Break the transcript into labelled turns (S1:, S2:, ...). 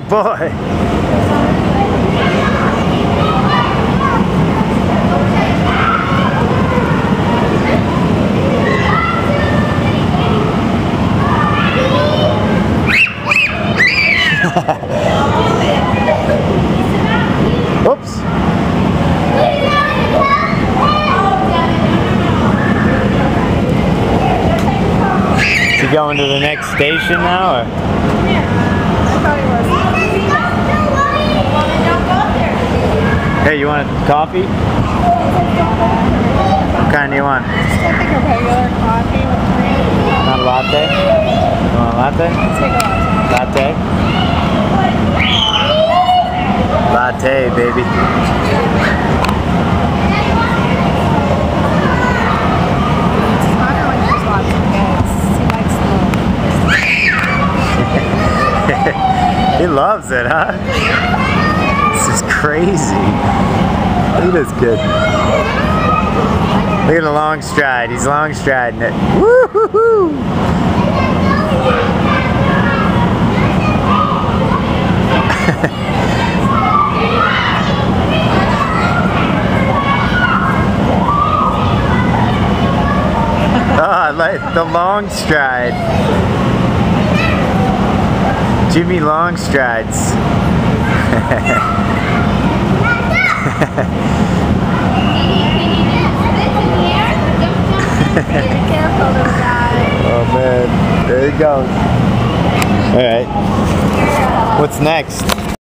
S1: boy. Oops. Is he going to the next station now, or? Hey, you want coffee? What kind do you want?
S2: I think a regular coffee with cream.
S1: Not a latte? You want a latte?
S2: Let's take a latte.
S1: Latte? Latte, baby.
S2: Connor when there's lots of kids. He likes them.
S1: He loves it, huh? This is crazy. Look at this kid. Look at the long stride. He's long striding it. Woo-hoo-hoo! Oh, I like the long stride. Jimmy long strides.
S2: Careful, little guy.
S1: Oh man, there he goes. All right. What's next?